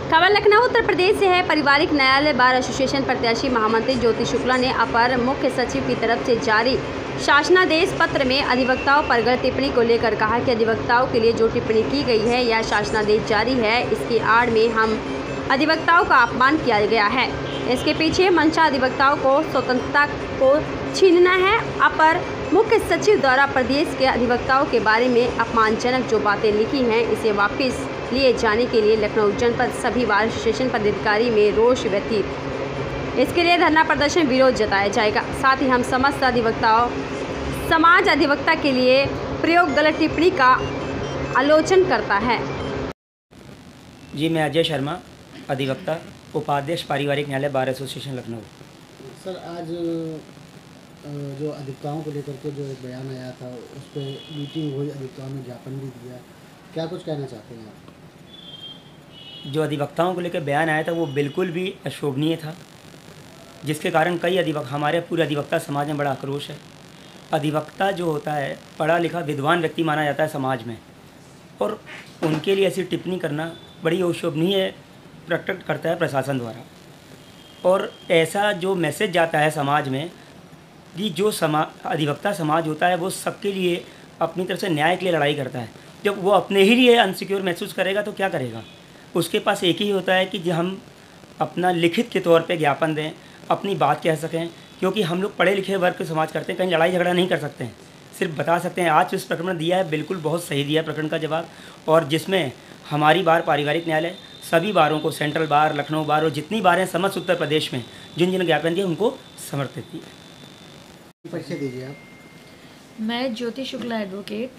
खबर लखनऊ उत्तर प्रदेश से है। पारिवारिक न्यायालय बार एसोसिएशन प्रत्याशी महामंत्री ज्योति शुक्ला ने अपर मुख्य सचिव की तरफ से जारी शासनादेश पत्र में अधिवक्ताओं पर गलत टिप्पणी को लेकर कहा कि अधिवक्ताओं के लिए जो टिप्पणी की गई है या शासनादेश जारी है, इसकी आड़ में हम अधिवक्ताओं का अपमान किया गया है। इसके पीछे मंशा अधिवक्ताओं को स्वतंत्रता को छीनना है। अपर मुख्य सचिव द्वारा प्रदेश के अधिवक्ताओं के बारे में अपमानजनक जो बातें लिखी हैं, इसे वापस लिए जाने के लिए लखनऊ जनपद सभी बार एसोसिएशन पदाधिकारी में रोष व्यतीत। इसके लिए धरना प्रदर्शन विरोध जताया जाएगा। साथ ही हम समस्त अधिवक्ताओं समाज अधिवक्ता के लिए प्रयोग गलत टिप्पणी का आलोचन करता है। जी, मैं अजय शर्मा, अधिवक्ता, उपाध्यक्ष पारिवारिक न्यायालय बार एसोसिएशन लखनऊ। सर, आज जो अधिवक्ताओं को लेकर के जो एक बयान आया था, उस पर मीटिंग हुई, अधिवक्ताओं ने ज्ञापन भी दिया, क्या कुछ कहना चाहते हैं आप? जो अधिवक्ताओं को लेकर बयान आया था वो बिल्कुल भी अशोभनीय था, जिसके कारण हमारे पूरे अधिवक्ता समाज में बड़ा आक्रोश है। अधिवक्ता जो होता है, पढ़ा लिखा विद्वान व्यक्ति माना जाता है समाज में, और उनके लिए ऐसी टिप्पणी करना बड़ी अशोभनीय प्रकट करता है प्रशासन द्वारा। और ऐसा जो मैसेज जाता है समाज में कि जो अधिवक्ता समाज होता है वो सबके लिए अपनी तरफ से न्याय के लिए लड़ाई करता है। जब वो अपने ही लिए अनसिक्योर महसूस करेगा तो क्या करेगा? उसके पास एक ही होता है कि जो हम अपना लिखित के तौर पे ज्ञापन दें, अपनी बात कह सकें, क्योंकि हम लोग पढ़े लिखे वर्ग के समाज करते हैं, कहीं लड़ाई झगड़ा नहीं कर सकते हैं, सिर्फ बता सकते हैं। आज इस प्रकरण में दिया है, बिल्कुल बहुत सही दिया है प्रकरण का जवाब, और जिसमें हमारी बार पारिवारिक न्यायालय सभी बारों को, सेंट्रल बार, लखनऊ बार और जितनी बार हैं समस्त उत्तर प्रदेश में जिन जिन ज्ञापन दिए उनको समर्पित किया। परिचय दीजिए आप। मैं ज्योति शुक्ला, एडवोकेट,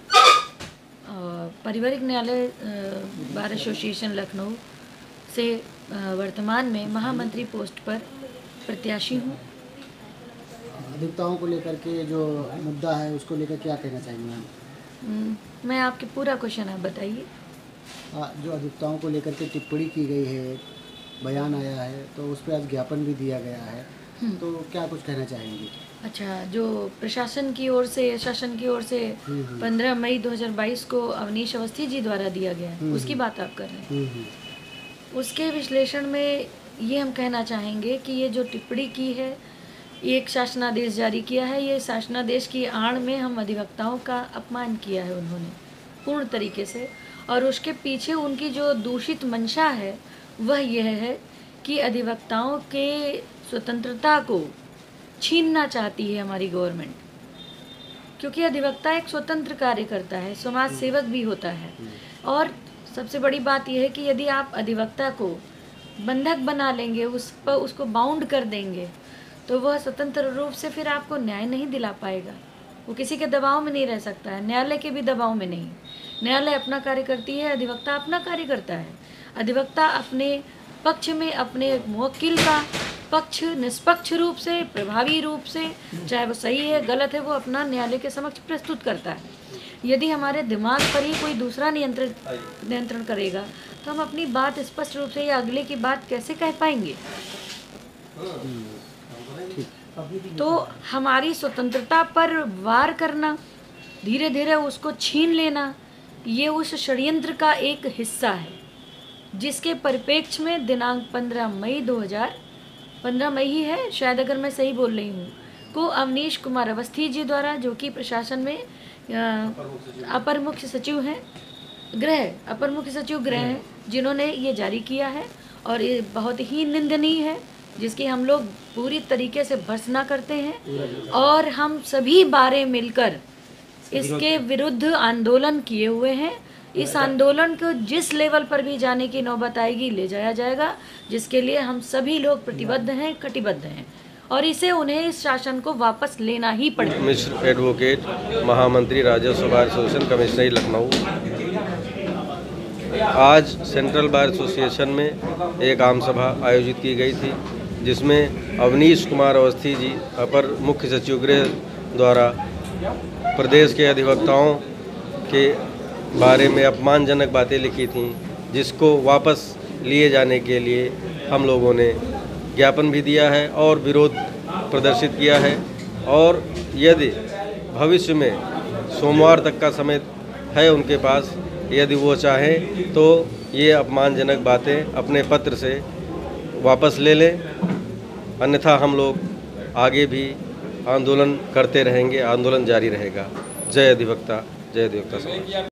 पारिवारिक न्यायालय बार एसोसिएशन लखनऊ से वर्तमान में महामंत्री पोस्ट पर प्रत्याशी हूँ। अधिवक्ताओं को लेकर के जो मुद्दा है उसको लेकर क्या कहना चाहेंगे आप? मैं आपके पूरा क्वेश्चन आप बताइए। जो अधिवक्ताओं को लेकर के टिप्पणी की गई है, बयान आया है, तो उस पर आज ज्ञापन भी दिया गया है, तो क्या कुछ कहना चाहेंगे? अच्छा, जो प्रशासन की ओर से, शासन की ओर से 15 मई 2022 को अवनीश अवस्थी जी द्वारा दिया गया है, उसकी बात आप कर रहे हैं। उसके विश्लेषण में ये हम कहना चाहेंगे कि ये जो टिप्पणी की है, एक शासनादेश जारी किया है, ये शासनादेश की आड़ में हम अधिवक्ताओं का अपमान किया है उन्होंने पूर्ण तरीके से। और उसके पीछे उनकी जो दूषित मंशा है वह यह है कि अधिवक्ताओं के स्वतंत्रता को छीनना चाहती है हमारी गवर्नमेंट, क्योंकि अधिवक्ता एक स्वतंत्र कार्य करता है, समाज सेवक भी होता है। और सबसे बड़ी बात यह है कि यदि आप अधिवक्ता को बंधक बना लेंगे, उस पर उसको बाउंड कर देंगे, तो वह स्वतंत्र रूप से फिर आपको न्याय नहीं दिला पाएगा। वो किसी के दबाव में नहीं रह सकता है, न्यायालय के भी दबाव में नहीं। न्यायालय अपना कार्य करती है, अधिवक्ता अपना कार्य करता है। अधिवक्ता अपने पक्ष में अपने मुवक्किल का पक्ष निष्पक्ष रूप से, प्रभावी रूप से, चाहे वो सही है गलत है, वो अपना न्यायालय के समक्ष प्रस्तुत करता है। यदि हमारे दिमाग पर ही कोई दूसरा नियंत्रण करेगा तो हम अपनी बात स्पष्ट रूप से या अगले की बात कैसे कह पाएंगे? तो हमारी स्वतंत्रता पर वार करना, धीरे धीरे उसको छीन लेना, ये उस षड्यंत्र का एक हिस्सा है, जिसके परिप्रेक्ष्य में दिनांक 15 मई ही है शायद, अगर मैं सही बोल रही हूँ, को अवनीश कुमार अवस्थी जी द्वारा, जो कि प्रशासन में अपर मुख्य सचिव हैं गृह हैं, जिन्होंने ये जारी किया है। और ये बहुत ही निंदनीय है, जिसकी हम लोग पूरी तरीके से भर्त्सना करते हैं। और हम सभी बारे मिलकर इसके विरुद्ध आंदोलन किए हुए हैं। इस आंदोलन को जिस लेवल पर भी जाने की नौबत आएगी ले जाया जाएगा, जिसके लिए हम सभी लोग प्रतिबद्ध हैं, कटिबद्ध हैं, और इसे उन्हें इस शासन को वापस लेना ही पड़ेगा। मिस्टर एडवोकेट, महामंत्री राजस्व बार एसोसिएशन कमिश्नरी लखनऊ। आज सेंट्रल बार एसोसिएशन में एक आम सभा आयोजित की गई थी, जिसमें अवनीश कुमार अवस्थी जी, अपर मुख्य सचिव गृह द्वारा प्रदेश के अधिवक्ताओं के बारे में अपमानजनक बातें लिखी थीं, जिसको वापस लिए जाने के लिए हम लोगों ने ज्ञापन भी दिया है और विरोध प्रदर्शित किया है। और यदि भविष्य में सोमवार तक का समय है उनके पास, यदि वो चाहें तो ये अपमानजनक बातें अपने पत्र से वापस ले लें, अन्यथा हम लोग आगे भी आंदोलन करते रहेंगे, आंदोलन जारी रहेगा। जय अधिवक्ता समाज।